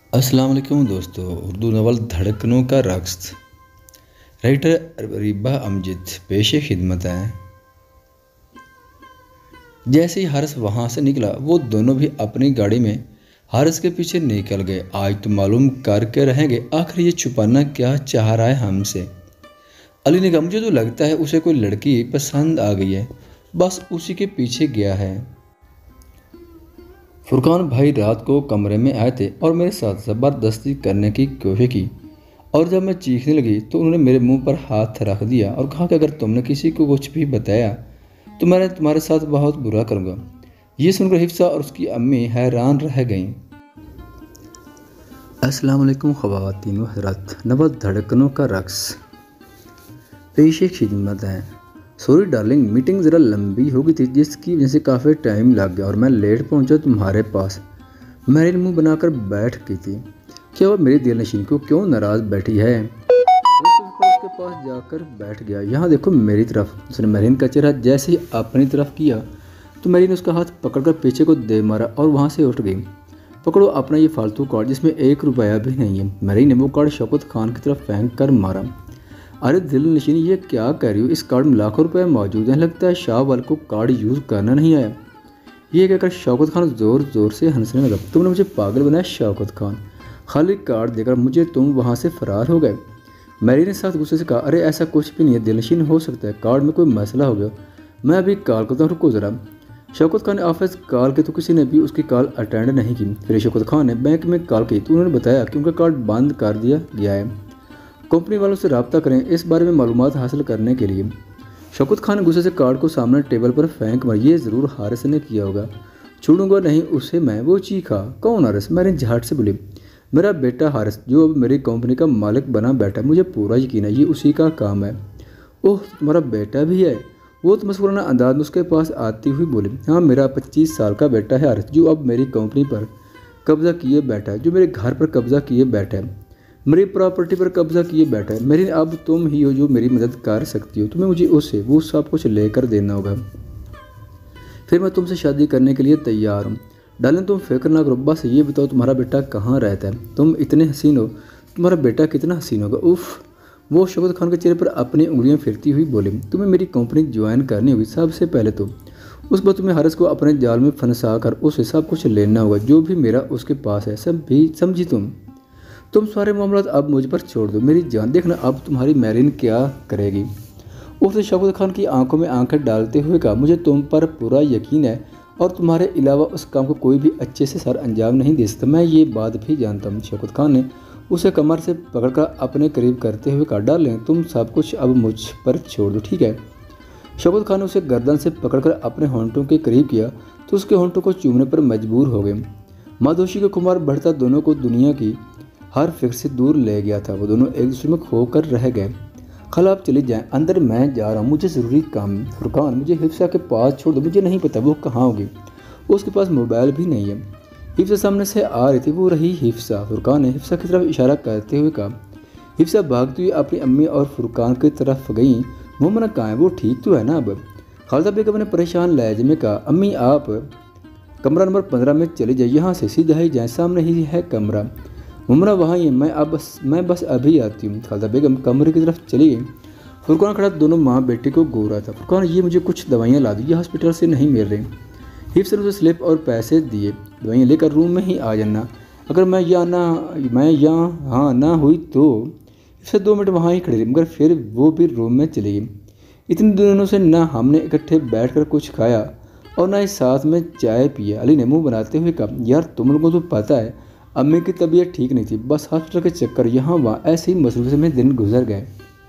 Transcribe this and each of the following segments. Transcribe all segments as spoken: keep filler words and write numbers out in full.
अस्सलाम वालेकुम दोस्तों। उर्दू नावल धड़कनों का रक्स, राइटर रिबा अमजद पेश खिदमत है। जैसे ही हारिस वहाँ से निकला वो दोनों भी अपनी गाड़ी में हारिस के पीछे निकल गए। आज तो मालूम करके रहेंगे आखिर ये छुपाना क्या चाह रहा है हमसे। अली ने कहा, मुझे तो लगता है उसे कोई लड़की पसंद आ गई है, बस उसी के पीछे गया है। फुरकान भाई रात को कमरे में आए थे और मेरे साथ ज़बरदस्ती करने की कोशिश की, और जब मैं चीखने लगी तो उन्होंने मेरे मुंह पर हाथ रख दिया और कहा कि अगर तुमने किसी को कुछ भी बताया तो मैं तुम्हारे साथ बहुत बुरा करूँगा। ये सुनकर हिफ्सा और उसकी अम्मी हैरान रह गईं। अस्सलाम वालेकुम ख़वातीन व हज़रात, नवल धड़कनों का रक्स पेश खिदमत है। सॉरी डार्लिंग, मीटिंग ज़रा लंबी हो गई थी जिसकी वजह से काफ़ी टाइम लग गया और मैं लेट पहुंचा तुम्हारे पास। मैरिन मुंह बनाकर बैठ गई थी। क्या वो मेरी दिल नशीन को क्यों नाराज़ बैठी है? उसके पास जाकर बैठ गया। यहाँ देखो मेरी तरफ। उसने मैरिन का चेहरा जैसे ही अपनी तरफ किया तो मैरिन उसका हाथ पकड़कर पीछे को दे मारा और वहाँ से उठ गई। पकड़ो अपना ये फालतू कार्ड जिसमें एक रुपया भी नहीं है। मैरिन ने वो कार्ड शौकत खान की तरफ फेंक कर मारा। अरे दिल नशीनी, ये क्या कह रही हो? इस कार्ड में लाखों रुपए मौजूद हैं, लगता है शाह वाल को कार्ड यूज़ करना नहीं आया। ये कहकर शौकत खान ज़ोर ज़ोर से हंसने लगा। तुमने मुझे पागल बनाया शौकत खान, खाली कार्ड देकर मुझे तुम वहाँ से फरार हो गए। मैरी ने साथ गुस्से से कहा, अरे ऐसा कुछ भी नहीं है, दिल नशीन हो सकता है, कार्ड में कोई मसला हो गया, मैं अभी कॉल करता हूँ, रुको ज़रा। शौकत खान ने ऑफिस कॉल की तो किसी ने भी उसकी कॉल अटेंड नहीं की। फिर शौकत खान ने बैंक में कॉल की तो उन्होंने बताया कि उनका कार्ड बंद कर दिया गया है, कंपनी वालों से रब्ता करें इस बारे में मालूमात हासिल करने के लिए। शौकत खान ने गुस्से से कार्ड को सामने टेबल पर फेंक मार। ये ज़रूर हारिस ने किया होगा, छोड़ूंगा नहीं उसे मैं। वो चीखा, कौन हारिस? मैंने झाट से बोली, मेरा बेटा हारिस जो अब मेरी कंपनी का मालिक बना बैठा, मुझे पूरा यकीन है ये उसी का काम है। ओह, तुम्हारा बेटा भी है? वो तो मस्कुराना अंदाज में उसके पास आती हुई बोली, हाँ मेरा पच्चीस साल का बेटा है हारिस, जो अब मेरी कंपनी पर कब्जा किए बैठा है, जो मेरे घर पर कब्जा किए बैठा है, मेरी प्रॉपर्टी पर कब्जा किए बैठा है। मेरी अब तुम ही हो जो मेरी मदद कर सकती हो, तुम्हें मुझे उससे वो सब कुछ लेकर देना होगा, फिर मैं तुमसे शादी करने के लिए तैयार हूँ। डार्लिंग तुम फिक्र ना करो, बस ये बताओ तुम्हारा बेटा कहाँ रहता है? तुम इतने हसीन हो, तुम्हारा बेटा कितना हसीन होगा। उफ, वो शौकत खान के चेहरे पर अपनी उंगलियां फिरती हुई बोले, तुम्हें मेरी कंपनी ज्वाइन करनी होगी सबसे पहले तो। उस बाद तुम्हें हारिस को अपने जाल में फंसा कर उससे सब कुछ लेना होगा जो भी मेरा उसके पास है, सब भी समझी तुम। तुम सारे मामला अब मुझ पर छोड़ दो, मेरी जान देखना अब तुम्हारी मैरिन क्या करेगी। उसने शौकत खान की आंखों में आंखें डालते हुए कहा, मुझे तुम पर पूरा यकीन है और तुम्हारे अलावा उस काम को कोई भी अच्छे से सर अंजाम नहीं दे सकता, मैं ये बात भी जानता हूँ। शौकत खान ने उसे कमर से पकड़कर अपने करीब करते हुए कहा, डालें तुम सब कुछ अब मुझ पर छोड़ दो, ठीक है? शौकत खान ने उसे गर्दन से पकड़कर अपने होंठों के करीब किया तो उसके होंठों को चूमने पर मजबूर हो गए। मादोशी का खुमार बढ़ता दोनों को दुनिया की हर फिक्र से दूर ले गया था। वो दोनों एक दूसरे में खोकर रह गए। खल आप चली जाएं, अंदर मैं जा रहा हूँ, मुझे ज़रूरी काम है। फुरकान मुझे हिफ्सा के पास छोड़ दो, मुझे नहीं पता वो कहाँ होगी, उसके पास मोबाइल भी नहीं है। हिफ्सा सामने से आ रही थी, वो रही हिफ्सा। फुरकान ने हिफ्सा की तरफ इशारा करते हुए कहा। हिफ्सा भागती हुई अपनी अम्मी और फुरकान की तरफ गई। मोमना कहाँ है? वो ठीक तो है ना? अब खालदा बेगम ने परेशान लहजे में कहा, अम्मी आप कमरा नंबर पंद्रह में चले जाए, यहाँ से सीधा ही जाए, सामने ही है कमरा। मुमना वहाँ ही है, मैं अब बस मैं बस अभी आती हूँ। खालदा बेगम कमरे की तरफ चली गई। फुरकान खड़ा दोनों माँ बेटे को घूर रहा था। फुरकान, ये मुझे कुछ दवाइयाँ ला दी, ये हॉस्पिटल से नहीं मिल रही। हिफ्स ने उसे स्लिप और पैसे दिए, दवाइयाँ लेकर रूम में ही आ जाना, अगर मैं यहाँ ना मैं यहाँ हाँ ना हुई तो। हिफ्स दो मिनट वहाँ ही खड़ी रही, मगर फिर वो भी रूम में चली गई। इतने दिनों से ना हमने इकट्ठे बैठ कर कुछ खाया और ना ही साथ में चाय पिया। अली ने मुँह बनाते हुए कहा, यार तुम लोगों को तो पता है अम्मी की तबीयत ठीक नहीं थी, बस हॉस्पिटल के चक्कर यहाँ वहाँ ऐसे ही मसरूफ़ में दिन गुजर गए।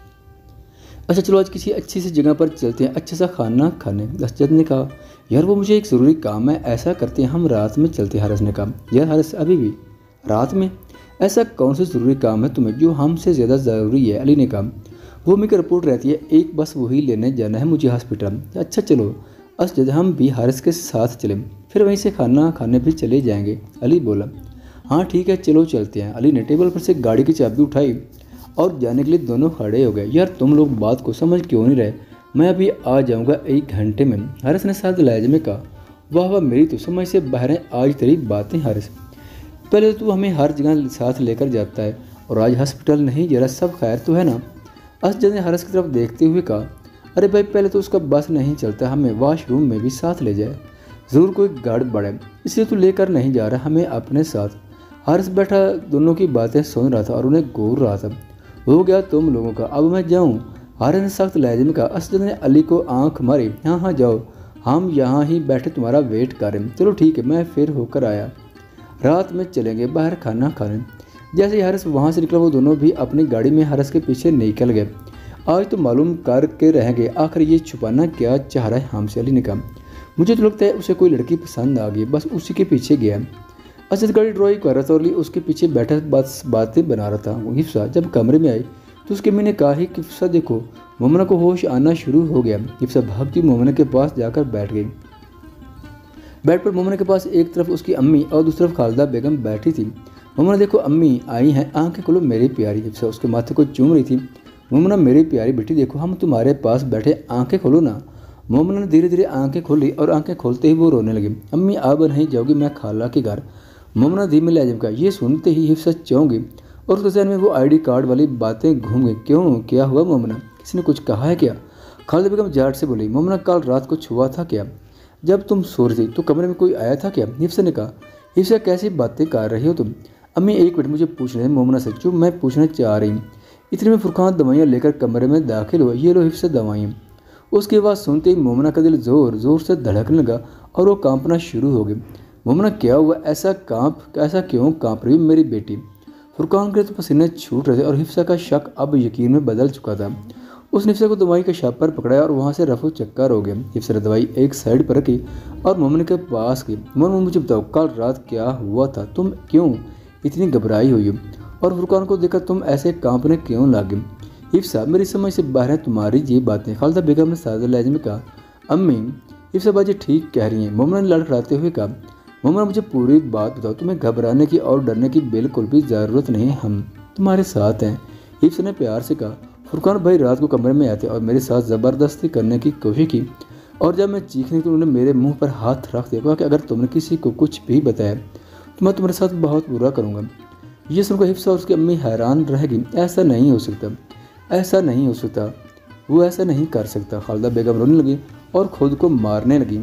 अच्छा चलो आज किसी अच्छी सी जगह पर चलते हैं, अच्छा सा खाना खाने। असजद ने कहा, यार वो मुझे एक ज़रूरी काम है, ऐसा करते हैं हम रात में चलते हैं। हारिस ने कहा, यार हारिस अभी भी रात में? ऐसा कौन सा ज़रूरी काम है तुम्हें जो हमसे ज़्यादा ज़रूरी है? अली ने कहा, वो मेरी रिपोर्ट रहती है एक, बस वही लेने जाना है मुझे हॉस्पिटल। अच्छा चलो असजद हम भी हारिस के साथ चलें, फिर वहीं से खाना खाने भी चले जाएंगे। अली बोला, हाँ ठीक है चलो चलते हैं। अली ने टेबल पर से गाड़ी की चाबी उठाई और जाने के लिए दोनों खड़े हो गए। यार तुम लोग बात को समझ क्यों नहीं रहे? मैं अभी आ जाऊंगा एक घंटे में, हारिस ने साथ लहजे में कहा। वाह वाह, मेरी तो समझ से बाहर है आज तेरी बातें हारिस। पहले तो तू हमें हर जगह साथ लेकर जाता है और आज हॉस्पिटल नहीं, जरा सब खैर तो है ना। असद ने हरस की तरफ देखते हुए कहा, अरे भाई पहले तो उसका बस नहीं चलता, हमें वॉशरूम में भी साथ ले जाए, ज़रूर कोई गड़बड़ है इसलिए तू लेकर नहीं जा रहा हमें अपने साथ। हारिस बैठा दोनों की बातें सुन रहा था और उन्हें घूर रहा था। हो गया तुम लोगों का, अब मैं जाऊँ? हारिस ने सख्त लहजे में कहा। असद ने अली को आंख मारी, हाँ हाँ जाओ, हम यहाँ ही बैठे तुम्हारा वेट करें। चलो ठीक है, मैं फिर होकर आया, रात में चलेंगे बाहर खाना खाने। जैसे ही हारिस वहाँ से निकला वो दोनों भी अपनी गाड़ी में हारिस के पीछे निकल गए। आज तो मालूम करके रह गए आखिर ये छुपाना क्या चाह रहा है हमसे। अली ने कहा, मुझे तो लगता है उसे कोई लड़की पसंद आ गई, बस उसी के पीछे गया। असद गाड़ी ड्राइव कर रहा था और अली उसके पीछे बैठा बस बातें बना रहा था। वो हिफ्सा जब कमरे में आई तो उसके अम्मी ने कहा कि हिफ्सा देखो, मोमना को होश आना शुरू हो गया। हिफ्सा भागती मोमना के पास जाकर बैठ गई। बेड पर मोमना के पास एक तरफ उसकी अम्मी और दूसरी तरफ खालिदा बेगम बैठी थी। मोमना देखो अम्मी आई हैं, आंखें खोलो मेरी प्यारी। हिफ्सा उसके माथे को चूम रही थी। मोमना मेरी प्यारी बेटी देखो हम तुम्हारे पास बैठे, आंखें खोलो ना। मोमना ने धीरे धीरे आंखें खोली और आंखें खोलते ही वो रोने लगी। अम्मी अब नहीं जाओगी, मैं खाला के घर। मोमना धीमे लहजे में कहा। ये सुनते ही हिफ्सा चौंकी और उसके जहन में वो आईडी कार्ड वाली बातें घूम गई। क्यों, क्या हुआ मोमना, किसी ने कुछ कहा है क्या? खालिदा बेगम जाट से बोली। मोमना कल रात को छुआ था क्या? जब तुम सो रही थी तो कमरे में कोई आया था क्या? हिफ्सा ने कहा। हिफ्सा कैसी बातें कर रही हो तुम? अम्मी एक मिनट मुझे पूछ रहे हैं मोमना से, जो मैं पूछना चाह रही हूँ। इतने में फुरकान दवाइयाँ लेकर कमरे में दाखिल हुआ। ये लो हिफ्सा दवाइयाँ। उसकी आवाज़ सुनते ही मोमना का दिल ज़ोर ज़ोर से धड़कने लगा और वो कांपना शुरू हो गई। मोमना क्या हुआ, ऐसा कांप ऐसा क्यों कांप रही हो मेरी बेटी? फुरकान के तो पसीने छूट रहे थे और हिफ्सा का शक अब यकीन में बदल चुका था। उसने हिफ्सा को दवाई का शापर पकड़ाया और वहाँ से रफू चक्कर हो गया। हिफ्सा ने दवाई एक साइड पर रखी और मोमना के पास गई। मोमना मुझे बताओ कल रात क्या हुआ था, तुम क्यों इतनी घबराई हुई हो और फुरकान को देखकर तुम ऐसे कांपने क्यों लगे? हिफ्सा मेरी समझ से बाहर है तुम्हारी ये बातें। खालिदा बेगम ने सादे लहजे में कहा। अम्मी हिफ्सा बाजी ठीक कह रही हैं, मोमना ने लड़खड़ाते हुए कहा। मोमना मुझे पूरी बात बताओ, तुम्हें घबराने की और डरने की बिल्कुल भी ज़रूरत नहीं है, हम तुम्हारे साथ हैं। हिफ्सा ने प्यार से कहा। फुरकान भाई रात को कमरे में आते और मेरे साथ ज़बरदस्ती करने की कोशिश की और जब मैं चीखने तो उन्होंने मेरे मुंह पर हाथ रख दिया कि अगर तुमने किसी को कुछ भी बताया तो मैं तुम्हारे साथ बहुत बुरा करूँगा। ये सुनकर हिफ्सा और उसकी अम्मी हैरान रह गई। ऐसा नहीं हो सकता, ऐसा नहीं हो सकता, वो ऐसा नहीं कर सकता। खालिदा बेगम रोने लगी और खुद को मारने लगी।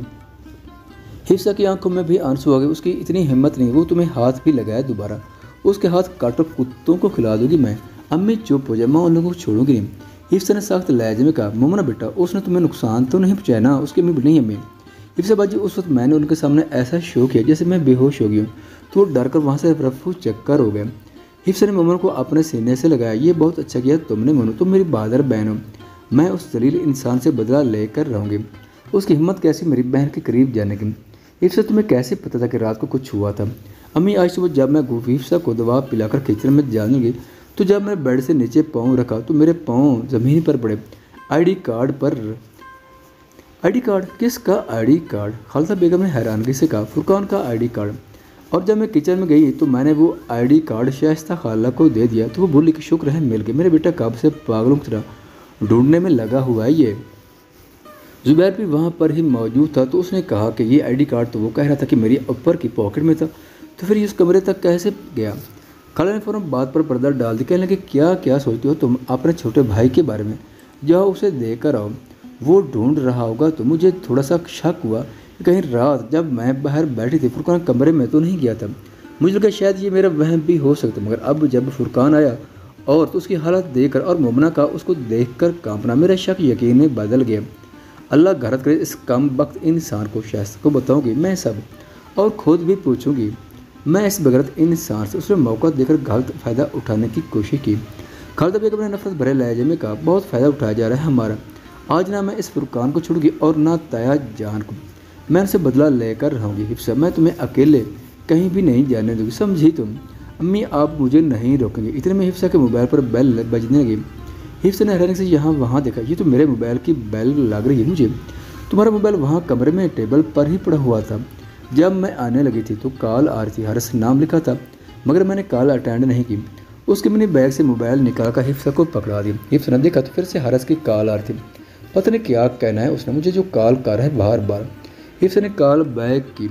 हिफ्सा की आंखों में भी आंसू आ गए। उसकी इतनी हिम्मत नहीं, वो तुम्हें हाथ भी लगाया दोबारा, उसके हाथ काटो कुत्तों को खिला दूंगी मैं। अम्मी चुप हो जाए, मैं उन लोगों को छोड़ूंगी नहीं। हिफ्सा ने सख्त लहजे में कहा। मोमना बेटा उसने तुम्हें नुकसान तो नहीं पहुँचाया ना? उसकी अम्मी नहीं अम्मी। हिफ्सा बाजी उस वक्त मैंने उनके सामने ऐसा शो किया जैसे मैं बेहोश हो गई हूँ, तो वो डर कर वहाँ से रफू चक्कर हो गए। हिफ्सा ने मोमन को अपने सीने से लगाया। ये बहुत अच्छा किया तुमने मोनू, तुम मेरी बहादुर बहन हो, मैं उस जलील इंसान से बदला लेकर रहूँगी। उसकी हिम्मत कैसी मेरी बहन के करीब जाने की? हिफ्सा तुम्हें कैसे पता था कि रात को कुछ हुआ था? अम्मी आज सुबह जब मैं हिफ्सा को दवा पिलाकर किचन में जाने लगी तो जब मैंने बेड से नीचे पाँव रखा तो मेरे पाँव ज़मीन पर पड़े। आईडी कार्ड पर आईडी कार्ड? किसका आईडी कार्ड? खालिदा बेगम ने हैरानगी से कहा। फुरकान का आईडी कार्ड। और जब मैं किचन में गई तो मैंने वो आईडी कार्ड शाइस्ता खाला को दे दिया तो वो बोली कि शुक्र है मिल गए। मेरे बेटा कब से पागलों की तरह ढूंढने में लगा हुआ है। ये जुबैर भी वहाँ पर ही मौजूद था तो उसने कहा कि ये आईडी कार्ड तो वो कह रहा था कि मेरी ऊपर की पॉकेट में था, तो फिर ये उस कमरे तक कैसे गया? खाला ने फ़ौरन बात पर पर्दा डाल दिया। कहने लगे क्या क्या सोचती हो तुम अपने छोटे भाई के बारे में? जाओ उसे देकर आओ, वो ढूंढ रहा होगा। तो मुझे थोड़ा सा शक हुआ कि कहीं रात जब मैं बाहर बैठी थी फुरकान कमरे में तो नहीं गया था। मुझे लगा शायद ये मेरा वहम भी हो सकता, मगर अब जब फुरकान आया और तो उसकी हालत देखकर और मोमना का उसको देखकर कांपना, मेरा शक यकीन में बदल गया। अल्लाह गलत करे इस कम वक्त इंसान को शायद को बताऊंगी मैं सब, और ख़ुद भी पूछूंगी मैं इस बगैरत इंसान से। उसने मौका देकर गलत फ़ायदा उठाने की कोशिश की। खालिदा बेगम ने नफरत भरे लहजे में कहा। बहुत फ़ायदा उठाया जा रहा है हमारा। आज ना मैं इस फुरकान को छोड़ूंगी और ना ताया जान को, मैं उनसे बदला लेकर रहूँगी। हिफ्सा मैं तुम्हें अकेले कहीं भी नहीं जाने दूँगी, समझी तुम? अम्मी आप मुझे नहीं रोकेंगे। इतने में हिफ्सा के मोबाइल पर बेल बजने लगी। हिफ्सा ने हैरानी से यहाँ वहाँ देखा। ये तो मेरे मोबाइल की बेल लग रही है मुझे। तुम्हारा मोबाइल वहाँ कमरे में टेबल पर ही पड़ा हुआ था। जब मैं आने लगी थी तो कॉल आ रही थी, हरस नाम लिखा था, मगर मैंने कॉल अटेंड नहीं की। उसके मैंने बैग से मोबाइल निकाल कर हिफ्सा को पकड़ा दी। हिफ्सा ने देखा तो फिर से हरस की कॉल आ रही थी। पता नहीं क्या कहना है उसने मुझे जो कॉल कर रहा है बार बार। हिफ्सा ने कॉल बैक की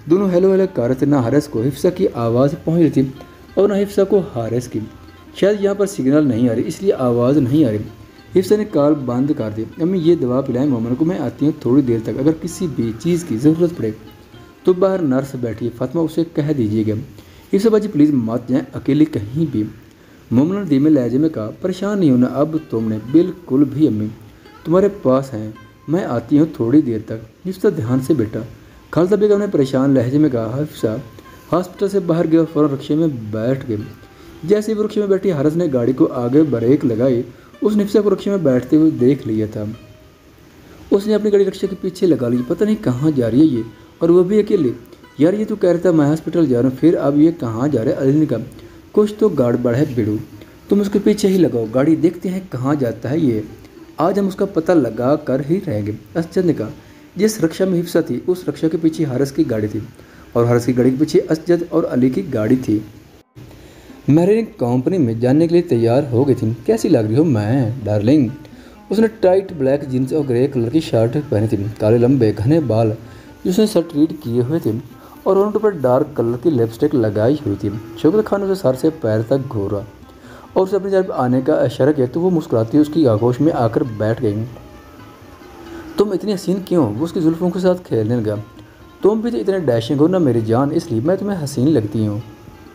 दोनों हेलो हेलो कर रहे थे। ना हारिस को हिफ्सा की आवाज़ पहुँच रही थी और ना हिफ्सा को हारिस की। शायद यहाँ पर सिग्नल नहीं आ रही इसलिए आवाज़ नहीं आ रही। हिफ्सा ने कॉल बंद कर दी। अम्मी ये दवा पिलाएं मोमन को, मैं आती हूँ थोड़ी देर तक, अगर किसी भी चीज़ की ज़रूरत पड़े तो बाहर नर्स बैठी है, फातिमा उसे कह दीजिएगा। हिफ्सा बाजी प्लीज़ मत जाएँ अकेली कहीं भी। मोमन ने धीमे लहजे में कहा, परेशान नहीं होना अब तुमने, बिल्कुल भी अम्मी तुम्हारे पास हैं, मैं आती हूँ थोड़ी देर तक। हिफ्सा ध्यान से बैठा। खालसा बेगम ने परेशान लहजे में कहा, हिफ्सा हॉस्पिटल से बाहर गया और फ़ौरन रिक्शे में बैठ गए। जैसे ही वो रिक्शे में बैठी हारिस ने गाड़ी को आगे ब्रेक लगाई। उसने हिफ्सा को रिक्शे में बैठते हुए देख लिया था। उसने अपनी गाड़ी रिक्शे के पीछे लगा ली। पता नहीं कहाँ जा रही है ये, और वो भी अकेले। यार ये तो कह रहा था मैं हॉस्पिटल जा रहा हूँ, फिर अब ये कहाँ जा रहा है? अली ने कहा, कुछ तो गड़बड़ है बिड़ू, तुम उसके पीछे ही लगाओ गाड़ी, देखते हैं कहाँ जाता है ये, आज हम उसका पता लगा कर ही रहेंगे। असजद ने कहा। जिस रिक्शा में हिफ्सा थी उस रिक्शा के पीछे हारिस की गाड़ी थी और हारिस की गाड़ी के पीछे असजद और अली की गाड़ी थी। मैरिन कंपनी में जाने के लिए तैयार हो गई थी। कैसी लग रही हो मैं डार्लिंग? उसने टाइट ब्लैक जीन्स और ग्रे कलर की शर्ट पहनी थी। काले लंबे घने बाल जिसने स्ट्रीट किए हुए थे और होंठों पर डार्क कलर की लिपस्टिक लगाई हुई थी। शौकत खान उसे सर से पैर तक घूरा और उसे अपनी तरफ आने का इशारा किया तो वो मुस्कुराती उसकी आगोश में आकर बैठ गई। तुम इतनी हसीन क्यों? वो उसकी जुल्फों के साथ खेलने लगा। तुम भी तो इतने डैशिंग हो ना मेरी जान, इसलिए मैं तुम्हें हसीन लगती हूँ।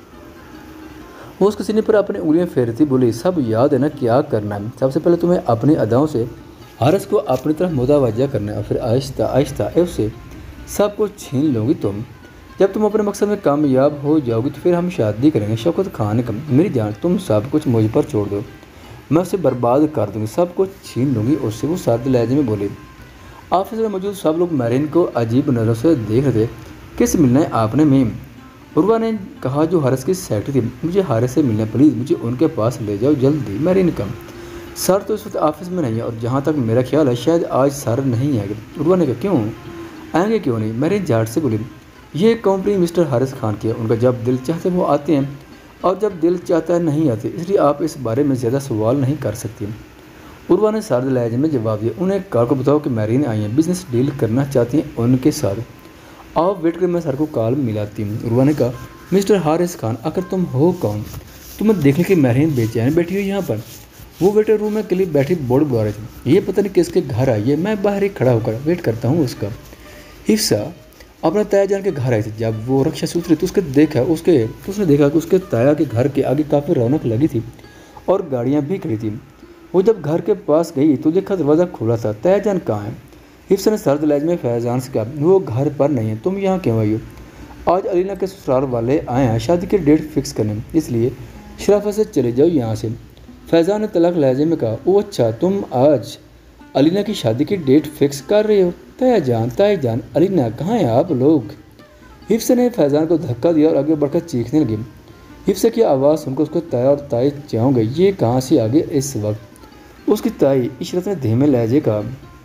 वो उसके सीने पर अपनी उंगलियां फेरती बोली, सब याद है ना क्या करना है? सबसे पहले तुम्हें अपनी अदाओं से हारिस को अपनी तरफ मुतवज्जा करना है और फिर आहिस्ता आहिस्ता उससे सब कुछ छीन लोगी तुम। जब तुम अपने मकसद में कामयाब हो जाओगी तो फिर हम शादी करेंगे। शौकत खान ने कहा, मेरी जान तुम सब कुछ मुझ पर छोड़ दो, मैं उसे बर्बाद कर दूँगी, सब कुछ छीन लूँगी उससे। वो सादे लहजे में बोली। ऑफिस में मौजूद सब लोग मैरिन को अजीब नज़रों से देख रहे थे। किस मिलना है आपने मीम? उर्वा ने कहा, जो हारिस की सेक्रेटरी थी, मुझे हारिस से मिलना प्लीज़, मुझे उनके पास ले जाओ जल्दी। मैरिन ने कहा, सर तो इस वक्त ऑफिस में नहीं है और जहाँ तक मेरा ख्याल है शायद आज सर नहीं आएंगे। उर्वा ने कहा, क्यों आएंगे क्यों नहीं? मैरिन झाट से बोली, ये कंपनी मिस्टर हारिस खान की है, उनका जब दिल चाहते वो आते हैं और जब दिल चाहता है नहीं आते, इसलिए आप इस बारे में ज़्यादा सवाल नहीं कर सकती। उर्वा ने सर्द लहजे में जवाब दिया, उन्हें कार को बताओ कि मैरिन आई हैं, बिजनेस डील करना चाहती हैं उनके साथ। आप वेट कर, मैं सर को कॉल मिलाती हूँ। उर्वा ने कहा, मिस्टर हारिस खान आखिर तुम हो कौन? तुम्हें देखने की मैरिन बेचैन बैठी हुई यहाँ पर। वो वेटर रूम में करीब बैठी बोर्ड बुला रही थी। ये पता नहीं किसके घर आई है, मैं बाहर ही खड़ा होकर वेट करता हूँ उसका। हिफ्सा अपना ताया जान के घर आई थी। जब वो रिक्शा से उतरी तो उसके देखा उसके तो उसने देखा कि उसके ताया के घर के आगे काफ़ी रौनक लगी थी और गाड़ियाँ भी खड़ी थी। वो जब घर के पास गई तो देखा दरवाज़ा खुला था। ताया जान कहाँ है? हिफ्सा ने सर्द लहजे में फैजान से कहा, वो घर पर नहीं है, तुम यहाँ क्यों आई हो? आज अलीना के ससुराल वाले आए हैं शादी की डेट फिक्स करने, इसलिए शराफत से चले जाओ यहाँ से। फैज़ान ने तलख लहजे में कहा, ओ अच्छा, तुम आज अलीना की शादी की डेट फिक्स कर रहे हो? ताया जान ताया जान अलीना कहाँ हैं आप लोग? हिफ्सा ने फैज़ान को धक्का दिया और आगे बढ़कर चीखने लगी। हिफ्सा की आवाज़ सुनकर उसको ताया और ताई चाँव गई। ये कहाँ से आगे इस वक्त? उसकी ताई इशरत ने धीमे लहजे कहा,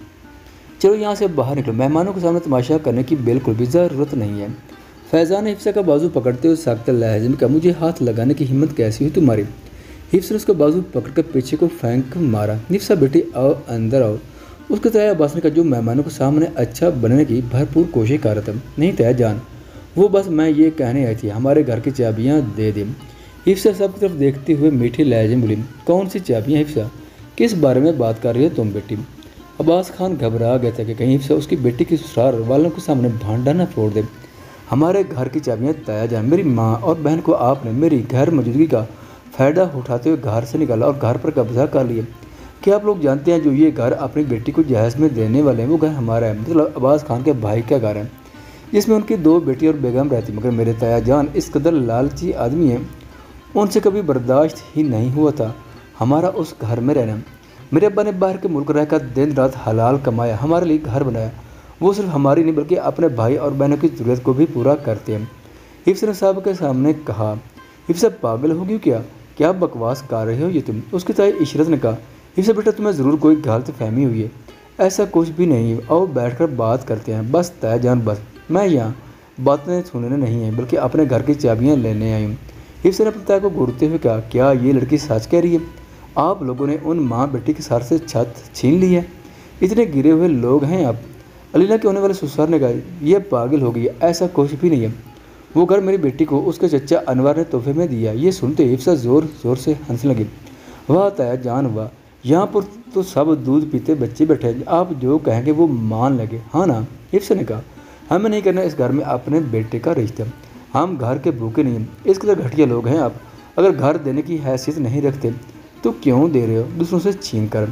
चलो यहाँ से बाहर निकलो, मेहमानों के सामने तमाशा करने की बिल्कुल भी ज़रूरत नहीं है। फैज़ान ने हिफ्सा का बाजू पकड़ते हुए सख्त लहजे में कहा, मुझे हाथ लगाने की हिम्मत कैसी हुई तुम्हारी? हिफ्सा ने उसका बाजू पकड़कर पीछे को फेंक मारा। हिफ्सा बेटी आओ अंदर आओ। उसके ताया अब्बास ने कहा, जो मेहमानों के सामने अच्छा बनने की भरपूर कोशिश कर रहा था। नहीं ताया जान, वो बस मैं ये कहने आई थी, हमारे घर की चाबियाँ दे दें। हिफ्सा सब तरफ देखते हुए मीठी लहजे में बोली, कौन सी चाबियाँ हिफ्सा? किस बारे में बात कर रही है तुम बेटी? अब्बास खान घबरा गया था कि कहीं हिफ्सा उसकी बेटी की ससुराल वालों के सामने भांडा न फोड़ दे। हमारे घर की चाबियाँ ताया जान, मेरी माँ और बहन को आपने मेरी गैर मौजूदगी का फ़ायदा उठाते हुए घर से निकाला और घर पर कब्जा कर लिया। क्या आप लोग जानते हैं जो ये घर अपनी बेटी को जहेज़ में देने वाले हैं वो घर हमारा है, मतलब अब्बास खान के भाई का घर है, जिसमें उनकी दो बेटी और बेगम रहती। मगर मेरे ताया जान इस कदर लालची आदमी हैं, उनसे कभी बर्दाश्त ही नहीं हुआ था हमारा उस घर में रहना। मेरे अब्बा ने बाहर के मुल्क रहकर दिन रात हलाल कमाया, हमारे लिए घर बनाया। वो सिर्फ हमारी नहीं बल्कि अपने भाई और बहनों की ज़रूरत को भी पूरा करते हैं। हिफ्सा ने साहब के सामने कहा, हिफ्सा पागल होगी क्या? क्या बकवास कर रहे हो ये तुम? उसकी ताई इशरत ने कहा, हिफ्सा बेटा तुम्हें ज़रूर कोई गलत फहमी हुई है, ऐसा कुछ भी नहीं है, आओ बैठ कर बात करते हैं। बस ताया जान बस, मैं यहाँ बातें सुनने नहीं है बल्कि अपने घर की चाबियाँ लेने आई हूँ। हिफ्सा ने अपने ताया को घूरते हुए कहा, क्या ये लड़की सच कह रही है? आप लोगों ने उन माँ बेटी के सर से छत छीन ली है? इतने गिरे हुए लोग हैं आप? अलीना के होने वाले ससुराल ने कहा, ये पागल हो गई, ऐसा कुछ भी नहीं है। वो घर मेरी बेटी को उसके चचा अनवर ने तोहफे में दिया। ये सुनते हिफ्सा जोर जोर से हंसने लगी। वाह ताया जान वाह, यहाँ पर तो सब दूध पीते बच्चे बैठे हैं, आप जो कहेंगे वो मान लगे, हाँ ना? हिफ्सा ने कहा, हमें नहीं करना इस घर में अपने बेटे का रिश्ता, हम घर के भूखे नहीं हैं, इस कदर घटिया लोग हैं आप। अगर घर देने की हैसियत नहीं रखते तो क्यों दे रहे हो दूसरों से छीन कर?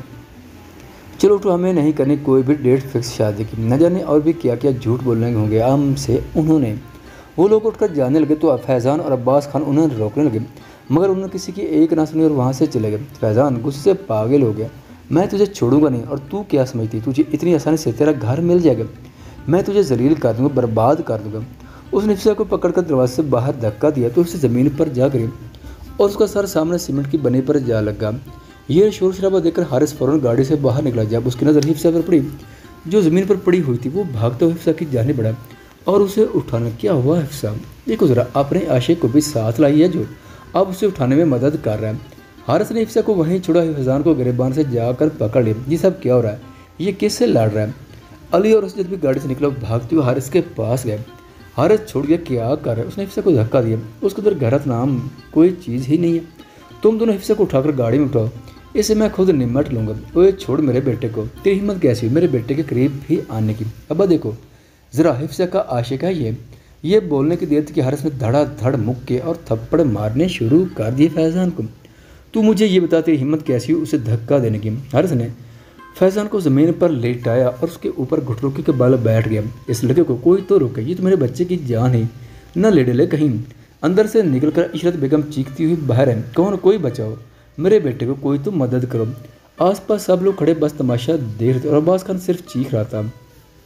चलो उठो, हमें नहीं करनी कोई भी डेट फिक्स शादी की। न जाने और भी क्या क्या झूठ बोलने होंगे हमसे उन्होंने। वो लोग उठकर जाने लगे तो फैज़ान और अब्बास खान उन्हें रोकने लगे, मगर उन्होंने किसी की एक ना सुनी और वहाँ से चले गए। फैज़ान गुस्से से पागल हो गया, मैं तुझे छोड़ूंगा नहीं, और तू क्या समझती तुझे इतनी आसानी से तेरा घर मिल जाएगा? मैं तुझे जलील कर दूंगा, बर्बाद कर दूंगा। उसने हिफ्सा को पकड़कर दरवाजे से बाहर धक्का दिया तो उसे ज़मीन पर जा गिरी और उसका सर सामने सीमेंट की बनी पर जा लगा। यह शोर शराबा देखकर हारिस फौरन गाड़ी से बाहर निकला। जब उसकी नज़र हिफ्सा पर पड़ी जो ज़मीन पर पड़ी हुई थी, वो भागते हुए हिफ्सा की जाने बढ़ा और उसे उठाना। क्या हुआ हिफ्सा? देखो ज़रा, अपने आशिक को भी साथ लाई है जो अब उसे उठाने में मदद कर रहा है। हारिस ने हिफ्सा को वहीं छोड़ा, फैज़ान को गिरबान से जाकर पकड़ लिया। ये सब क्या हो रहा है? ये किससे लड़ रहा है? अली और उसजद भी गाड़ी से निकला, भागते हुए हारिस के पास गए। हारिस छोड़ गया, क्या कर रहा है? उसने हिफ्सा को धक्का दिया। उसके अंदर गैरत नाम कोई चीज़ ही नहीं है। तुम दोनों हिफ्सा को उठाकर गाड़ी में उठाओ, इसे मैं खुद निमट लूँगा। ओए छोड़ मेरे बेटे को, तेरी हिम्मत कैसी हुई मेरे बेटे के करीब भी आने की? अब्बा देखो ज़रा, हिफ्सा का आशिक है ये। ये बोलने की देर थी कि हारिस ने धड़ा धड़ मुक्के और थप्पड़ मारने शुरू कर दिए फैज़ान को। तू मुझे ये बता, तेरी हिम्मत कैसी हुई उसे धक्का देने की? हारिस ने फैज़ान को ज़मीन पर लेटाया और उसके ऊपर घुटरुकी के बल बैठ गया। इस लड़के को कोई तो रोके, ये तो मेरे बच्चे की जान है, न ले डले कहीं। अंदर से निकलकर इशरत बेगम चीखती हुई बाहर है, कौन? कोई बचाओ मेरे बेटे को, कोई तो मदद करो। आसपास सब लोग खड़े बस तमाशा देख रहे थे और अब्बास खान सिर्फ चीख रहा था।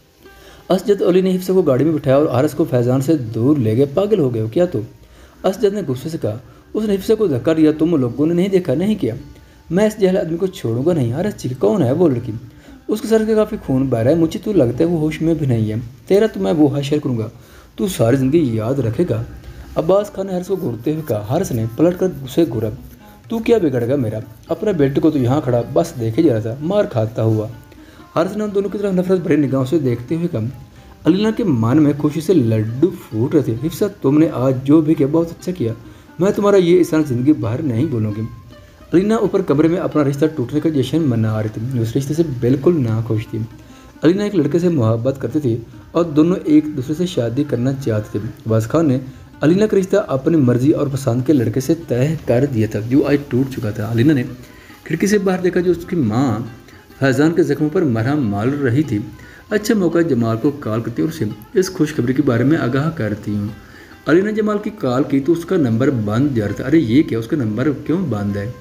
असजद अली ने हिफ्सा को गाड़ी में बिठाया और हारिस को फैज़ान से दूर ले गए। पागल हो गए हो क्या तो? असजद ने गुस्से से कहा। उसने हिफ्सा को धक्का दिया। तुम लोगों ने नहीं देखा, नहीं किया? मैं इस जहल आदमी को छोड़ूंगा नहीं। हारिस चीख, कौन है वो लड़की? उसके सर से काफ़ी खून बह रहा है, मुझे तो लगता है वो होश में भी नहीं है। तेरा तो मैं वो हाशिर करूँगा, तू सारी ज़िंदगी याद रखेगा। अब्बास खान ने हारिस को घूरते हुए कहा। हारिस ने पलट कर उसे घूरा। तू क्या बिगड़ेगा मेरा? अपने बेटे को तो यहाँ खड़ा बस देखे जा रहा था, मार खाता हुआ। हारिस ने उन दोनों की तरफ नफरत भरी निगाहों से देखते हुए कहा। अलीना के मन में खुशी से लड्डू फूट रहे थे। हिफ्सा, तुमने आज जो भी किया बहुत अच्छा किया, मैं तुम्हारा ये एहसान ज़िंदगी भर नहीं भूलूंगी। अलीना ऊपर कमरे में अपना रिश्ता टूटने का जश्न मना रही थी। उस रिश्ते से बिल्कुल नाखुश थी। अलीना एक लड़के से मोहब्बत करती थी और दोनों एक दूसरे से शादी करना चाहते थे। अब्बास खान ने अलीना का रिश्ता अपनी मर्जी और पसंद के लड़के से तय कर दिया था जो आज टूट चुका था। अलीना ने खिड़की से बाहर देखा जो उसकी माँ फैज़ान के जख्मों पर मरहम माल रही थी। अच्छा मौका जमाल को कॉल करती और उसे इस खुशखबरी के बारे में आगाह करती हूँ। अलीना जमाल की कॉल की तो उसका नंबर बंद जा रहा था। अरे ये क्या, उसका नंबर क्यों बंद है?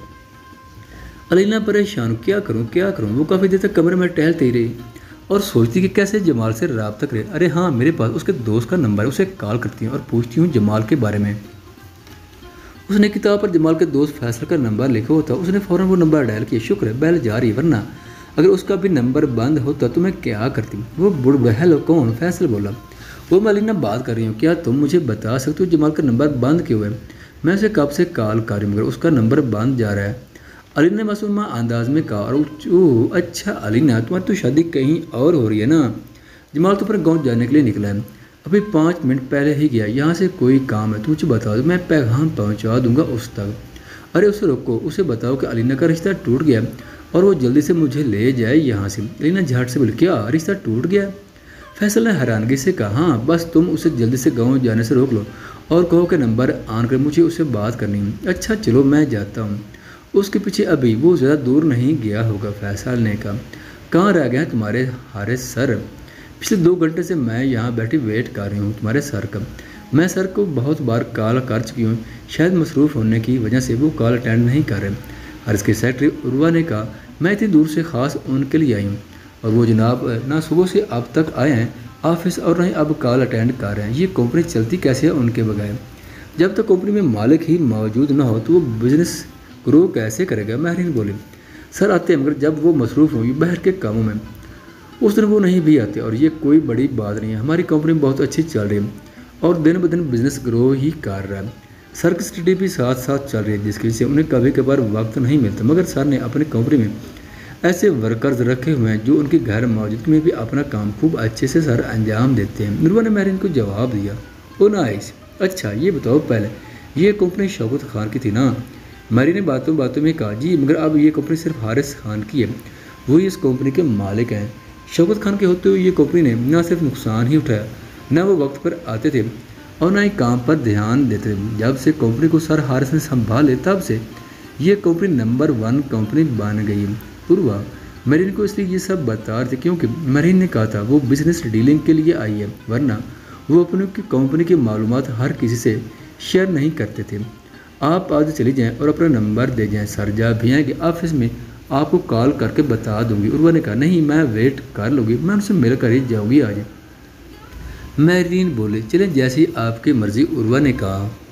अलीना परेशान, क्या करूँ क्या करूँ? वो काफ़ी देर तक कमरे में टहलती ही रही और सोचती कि कैसे जमाल से रब्ता करे। अरे हाँ, मेरे पास उसके दोस्त का नंबर है, उसे कॉल करती हूँ और पूछती हूँ जमाल के बारे में। उसने किताब पर जमाल के दोस्त फैसल का नंबर लिखा होता। उसने फ़ौरन वो नंबर डायल किया। शुक्र है बहल जा रही, वरना अगर उसका भी नंबर बंद होता तो मैं क्या करती? वो बुढ़ हेलो कौन? फैसल बोला। वो मैं अलीना बात कर रही हूँ, क्या तुम मुझे बता सकते हो जमाल का नंबर बंद क्यों है? मैं उसे कब से कॉल कर रही हूँ मगर उसका नंबर बंद जा रहा है। अलीना ने मासूमा अंदाज में कहा। और अच्छा अलीना, तुम्हारी तो शादी कहीं और हो रही है ना? जमाल तो पर गाँव जाने के लिए निकला है, अभी पाँच मिनट पहले ही गया। यहाँ से कोई काम है तो मुझे बता दो, मैं पैगाम पहुँचा दूंगा उस तक। अरे उसे रोको, उसे बताओ कि अलीना का रिश्ता टूट गया और वो जल्दी से मुझे ले जाए यहाँ से। अलीना झट से बोली, क्या रिश्ता टूट गया? फैसल ने हैरानगी से कहा। हाँ, बस तुम उसे जल्दी से गाँव जाने से रोक लो और कहो कि नंबर ऑन कर, मुझे उससे बात करनी है। अच्छा चलो मैं जाता हूँ। उसके पीछे अभी वो ज़्यादा दूर नहीं गया होगा। फैसल ने कहा। कहाँ रह गए हैं तुम्हारे हारिस सर? पिछले दो घंटे से मैं यहाँ बैठी वेट कर रही हूँ तुम्हारे सर का। मैं सर को बहुत बार कॉल कर चुकी हूँ, शायद मसरूफ़ होने की वजह से वो कॉल अटेंड नहीं कर रहे। हारिस की सेक्रेटरी उर्वा ने कहा, मैं इतनी दूर से ख़ास उनके लिए आई हूँ और वो जनाब ना सुबह से अब तक आए हैं ऑफिस और नहीं अब कॉल अटेंड कर रहे हैं। ये कंपनी चलती कैसे है उनके बगैर? जब तक कंपनी में मालिक ही मौजूद ना हो तो वो बिज़नेस ग्रो कैसे करेगा? महरीन बोले। सर आते हैं मगर जब वो मसरूफ़ होंगी बाहर के कामों में, उस दिन वो नहीं भी आते और ये कोई बड़ी बात नहीं है। हमारी कंपनी बहुत अच्छी चल रही है और दिन ब दिन बिज़नेस ग्रो ही कर रहा है। सर की स्टडी भी साथ साथ चल रही है जिसकी वजह से उन्हें कभी कभार वक्त नहीं मिलता, मगर सर ने अपनी कंपनी में ایسے ورکرز رکھے ہوئے ہیں جو ان کی غیر موجودگی میں بھی اپنا کام خوب اچھے سے سر انجام دیتے ہیں۔ عروہ نے مہرین کو جواب دیا، او نائس، اچھا یہ بتاؤ پہلے یہ کمپنی شوکت خان کی تھی نا؟ مہرین نے باتوں باتوں میں کہا، جی مگر اب یہ کمپنی صرف حارث خان کی ہے، وہی اس کمپنی کے مالک ہیں۔ شوکت خان کے ہوتے ہوئے یہ کمپنی نے نہ صرف نقصان ہی اٹھایا، نہ وہ وقت پر آتے تھے اور نہ ہی کام پر دھیان دیتے تھے۔ جب سے کمپنی کو سر حارث نے سنبھالے تب سے یہ کمپنی نمبر ون کمپنی بن گئی۔ عروہ مہرین کو اس لیے یہ سب بتا رہے تھے کیونکہ مہرین نے کہا تھا وہ بزنس ڈیلنگ کے لیے آئی ہے، ورنہ وہ اپنی کمپنی کی معلومات ہر کسی سے شیئر نہیں کرتے تھے۔ آپ آج چلی جائیں اور اپنا نمبر دے جائیں، سر جب بھی آئیں گے آفس میں آپ کو کال کر کے بتا دوں گی۔ عروہ نے کہا، نہیں میں ویٹ کر لوں گی، میں ان سے مل کر ہی جاؤں گی آج۔ مہرین بولے، چلیں جیسی آپ کی مرضی۔ عروہ نے کہا